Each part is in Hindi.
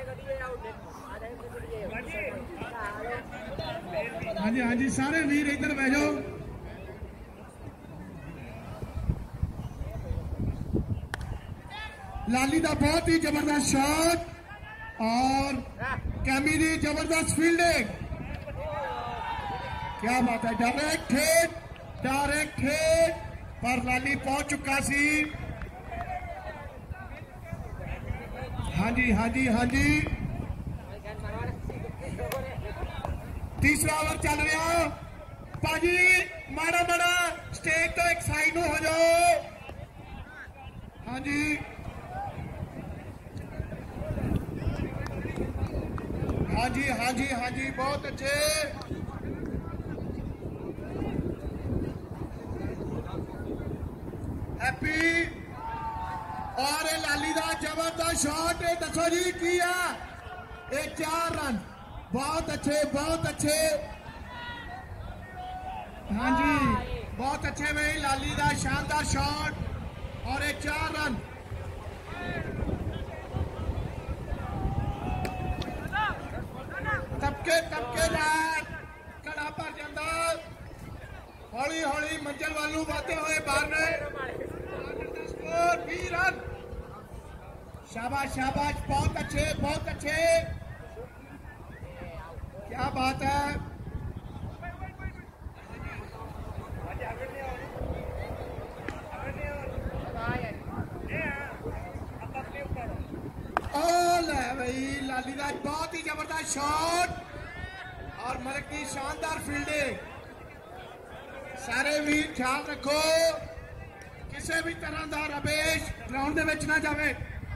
हाँ जी हाँ जी, सारे वीर इधर बह जाओ। लाली का बहुत ही जबरदस्त शॉट और कैमी की जबरदस्त फील्डिंग। क्या बात है, डायरेक्ट हिट पर लाली पहुंच चुका सी। हाँ जी हाँ जी हाँ जी, तीसरा ओवर चल रहा। भाजी माड़ा माड़ा स्टेज तो एक साइड हो जाओ। हाँ जी हाँ जी हाँ जी हाँ जी, बहुत अच्छे। हैप्पी और लाली का जबरदस्त शॉट। दसो जी किया, 4 रन, बहुत अच्छे बहुत अच्छे। हाँ जी बहुत अच्छे भाई, लाली का शानदार शॉट और 4 रन। तबके कड़ा पर जाता, हौली हौली मंजिल वालू वाते हुए बारनेट। 20 रन, शाबाश शाबाश, बहुत अच्छे बहुत अच्छे। क्या बात है। भाई लाली का बहुत ही जबरदस्त शॉट और मलिक की शानदार फील्डिंग। सारे वीर ख्याल रखो, किसी भी तरह का रमेश ग्राउंड में ना जाए।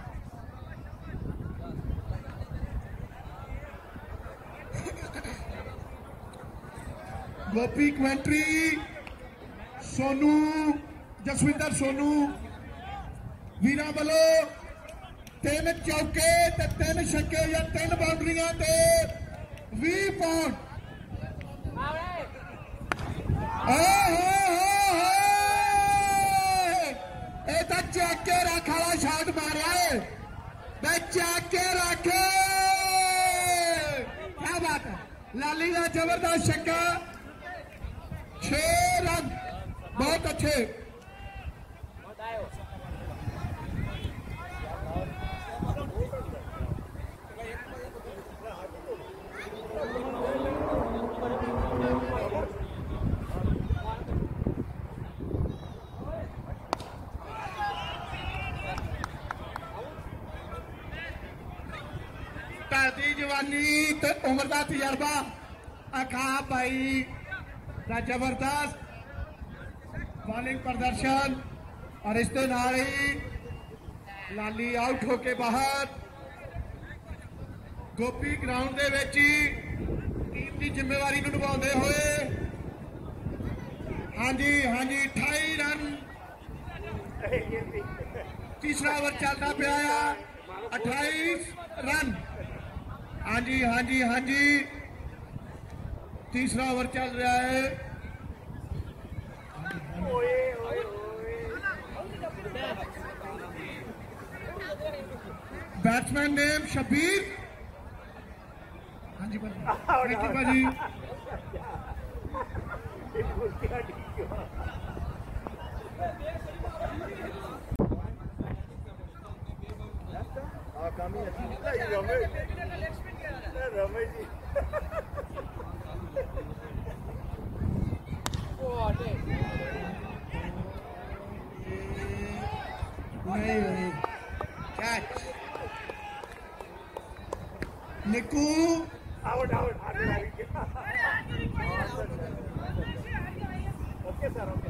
गोपी कमेंट्री, सोनू जसविंदर सोनू, वीरा बलो 3 चौके ते 3 छक्के या 3 बाउंड्रियां ते 20 पॉइंट। चेक के रख वाला शॉट मारा है, चेक के रखे। क्या बात है, लाली का जबरदस्त छक्का, 6 रन, बहुत अच्छे। जवानी तो उम्र का तजर्बा अखा भाई का जबरदस्त बॉलिंग प्रदर्शन और इसके नाल ही लाली आउट होके बाहर। गोपी ग्राउंड दे विच टीम की जिम्मेवारी निभाते हुए। हाँ जी 28 रन, तीसरा ओवर चलता पाया, 28 रन। हाँ जी, तीसरा ओवर चल रहा है। Batsman name Shabir. हाँ जी भाजी, थैंक यू भाजी। रमेश जी नहीं catch. Niku out okay sir, okay.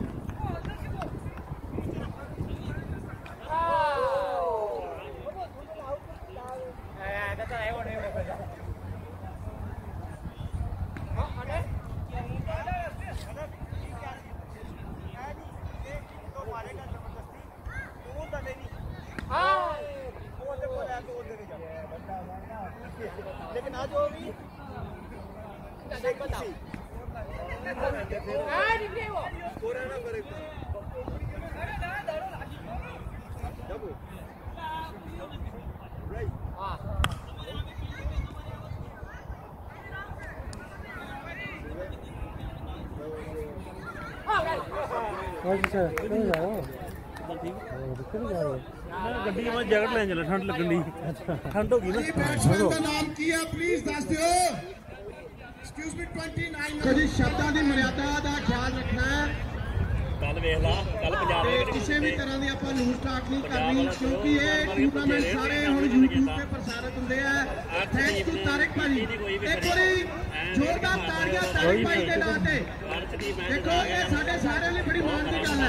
लेकिन आज वो भी गड्डी में जैकेट लेने चला ठंड लगन दी ठंड हो गई ना बैट्समैन का नाम किया प्लीज दस दियो एक्सक्यूज मी 29 जी शब्दां दी मर्यादा दा ख्याल रखना है कल वेख ला कल पंजाब में किसी भी तरह दी ਆਪਾਂ ਲੂਜ਼ ਟਾਕ ਨਹੀਂ ਕਰਨੀ ਕਿਉਂਕਿ ਇਹ ਟੂਰਨਾਮੈਂਟ ਸਾਰੇ ਹੁਣ YouTube ਤੇ ਪ੍ਰਸਾਰਿਤ ਹੁੰਦੇ ਆ ਥੈਂਕਸ ਟੂ ਤਾਰਿਕ ਭਾਜੀ ਇੱਕ ਵਾਰੀ ਜ਼ੋਰਦਾਰ ਤਾੜੀਆਂ ਤਾਰਿਕ ਭਾਈ ਦੇ ਨਾਂ ਤੇ ਦੇਖੋ ਇਹ ਸਾਡੇ ਸਾਰਿਆਂ ਲਈ ਬੜੀ ਮਾਣ ਦੀ ਗੱਲ ਹੈ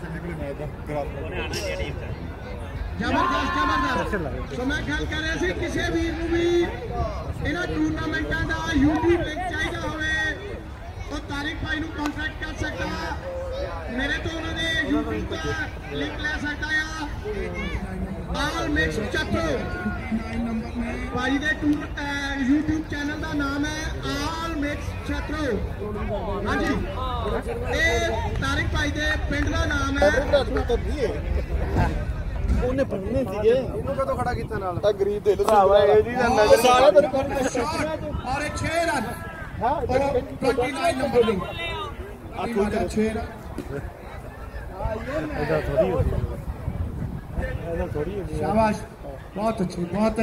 ਜ਼ਬਰਦਸਤ ਸੋ ਮੈਂ ਗੱਲ ਕਰ ਰਿਹਾ ਸੀ ਕਿਸੇ ਵੀਰ ਨੂੰ ਵੀ ਇਹਨਾਂ ਟੂਰਨਾਮੈਂਟਾਂ ਦਾ YouTube ਲਿੰਕ ਚਾਹੀਦਾ ਹੋਵੇ ਉਹ ਤਾਰਿਕ ਭਾਈ ਨੂੰ ਕੰਟੈਕਟ ਕਰ ਸਕਦਾ मेरे तो उन्होंने YouTube का लिंक ले सकता है ऑल मिक्स चतुर भाई दे YouTube चैनल का नाम है ऑल मिक्स चतुर हाँ जी ये तारिक भाई दे पिंड का नाम है ਉਹਨੇ ਪੜਨੇ ਸੀਗੇ ਇਹਨੂੰ ਕਦੋਂ ਖੜਾ ਕੀਤਾ ਨਾਲ ਤਾਂ ਗਰੀਬ ਦੇ ਲੋ ਭਰਾਵਾ ਇਹ ਜੀ ਨਜ਼ਰ ਸਾਰਾ ਤੈਨੂੰ ਔਰ 6 ਰਨ ਹਾਂ 29 ਨੰਬਰ ਲਿੰਕ ਆ 6 ਰਨ शाबाश बहुत अच्छे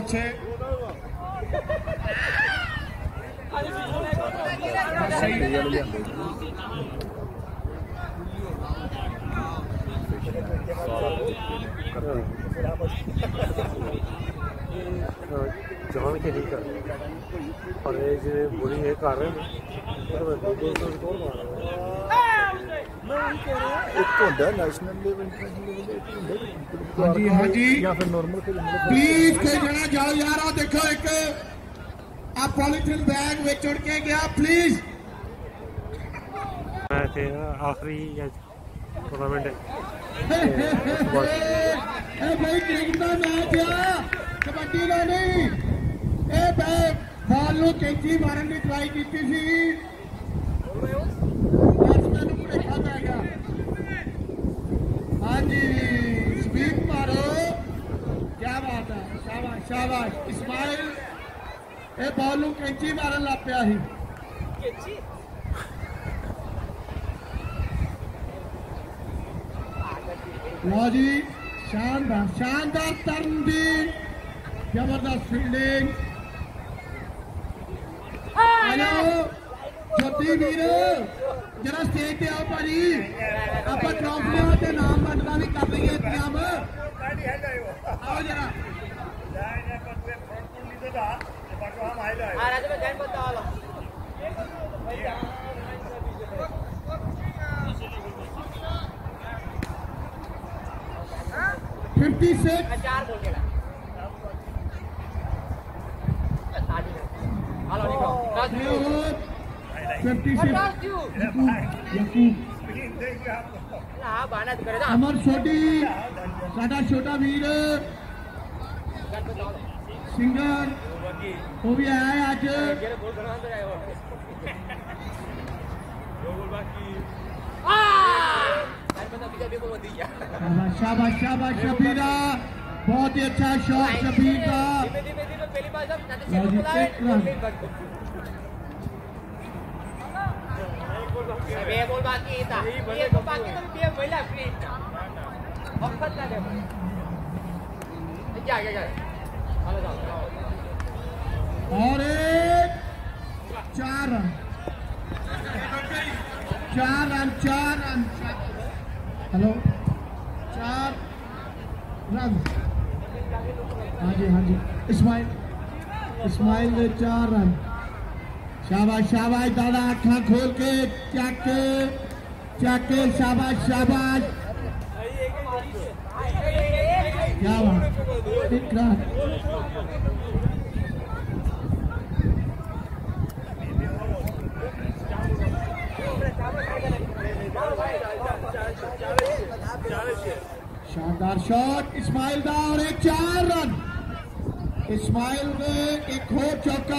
जान के नहीं कर पर ये बुरी है कर रहे हैं एक तो होता है नेशनल लेवल इंटरनेशनल लेवल हाँ जी या फिर नॉर्मल प्लीज कोई जना जाओ यार आ देखो एक आप पॉलीथीन बैग में चढ़ के गया प्लीज आखिरी टूर्नामेंट है भाई क्रिकेट का मैच है कबड्डी का नहीं ए बॉल नु कैंची मारन की ट्राई की थी हाँ जी स्पीड मारो क्या बात है शाबाश शाबाश इस्माइल ए बॉल नु कैंची मारन लग पिया ही लो जी शानदार शानदार टर्न दी जबरदस्त फील्डिंग आयो ज्योति वीर जरा स्टेज पे आओ भाजी आप ट्रॉफियां के नाम बंटना भी कर रही है इंतजाम आओ जरा 56 अमर छोटी साडा छोटा वीर सिंगर वो भी आया है आज शाबाश शाबाश शबीरा बहुत ही अच्छा शॉट शबीर का और एक 4 run 4 run 4 run hello 4 run हाँ जी इस्माइल ने 4 रन शाबाश शाबाश दादा आँखें खोल के चेक शाबाश शाबाश क्या बात शानदार शॉट इस्माइल का और एक 4 रन इस्माइल ने एक और चौका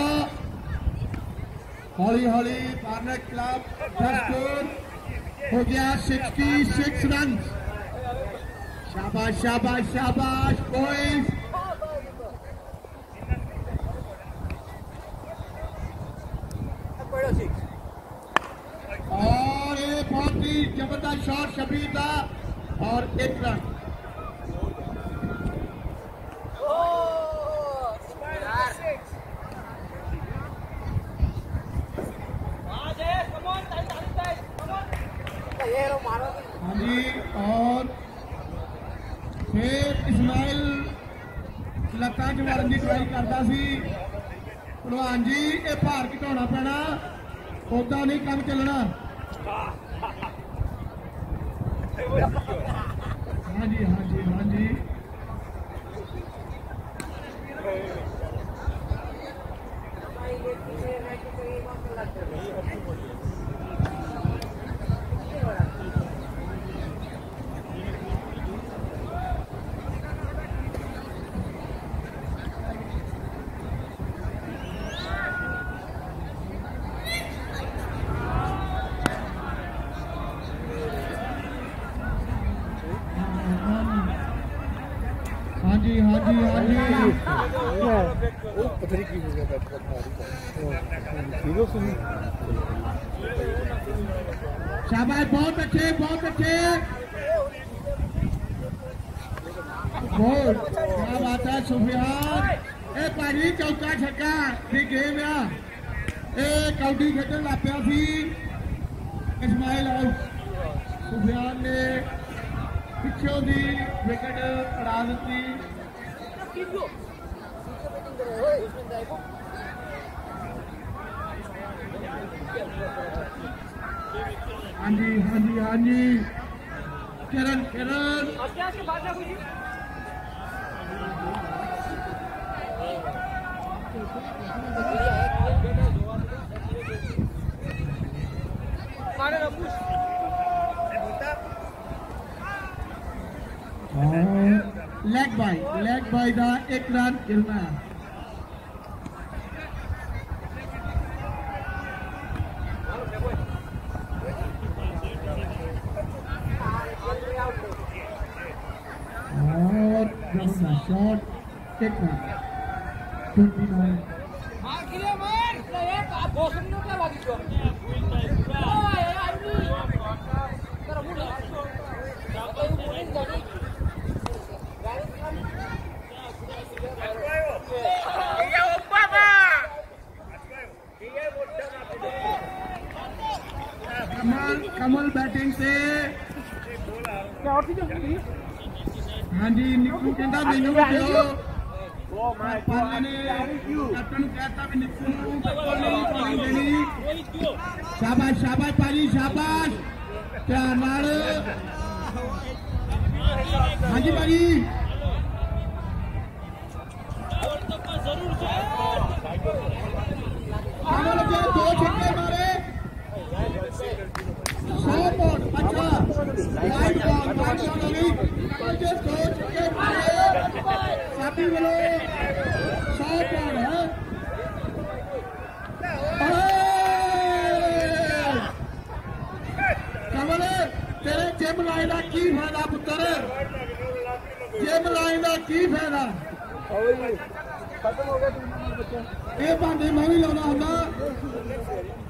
हौली हौली बार्नेट क्लब का स्कोर हो गया 66 रन शाबाश शाबाश शाबाश बॉयज और ये बहुत ही जबरदस्त शॉट शबीर का और 1 रन। हाँ जी, और फिर इस्माइल लत्तां च मारन की ट्राई करता सी। भलवान जी ये भार घटाना पैना, उदा नहीं काम चलना। हाँ जी हाँ जी हाँ जी, हाँ जी हाँ जी हाँ जी, पता नहीं की हो गया बैट का हीरो सुनी। शाबाश, बहुत अच्छे बहुत अच्छे, बहुत क्या बात है सुफियान। ए भाजी चौका छक्का की गेम आ, कौडी खेडन लग पिया सी इस्माइल आउट। सुफियान ने पिछों की विकेट उड़ा दी। हाँ जी हाँ जी हाँ जी, किरण किरण लेग बाय का 1 रन खेलना है। और शॉट 1 रन 29। कमल बैटिंग से। हाँ जी, निक्कू कहता मैनू भी दो। पाले ने कैप्टन कहता भी निक्कू नहीं बॉलिंग देनी। शाबाश शाबाश पाजी शाबाश, ध्यान नाल। हाँ जी भाजी, कमल के 2 छक्के मारे, 100 बॉल। अच्छा वाइड बॉल होगी, कमल के 2 छक्के मारे, साथी बोलो 100 बॉल है। कमल तेरे जिम लाइन का की फायदा पुत्र, जिम लाइन का की फायदा। ये भांडे मैं भी लाना होंगे।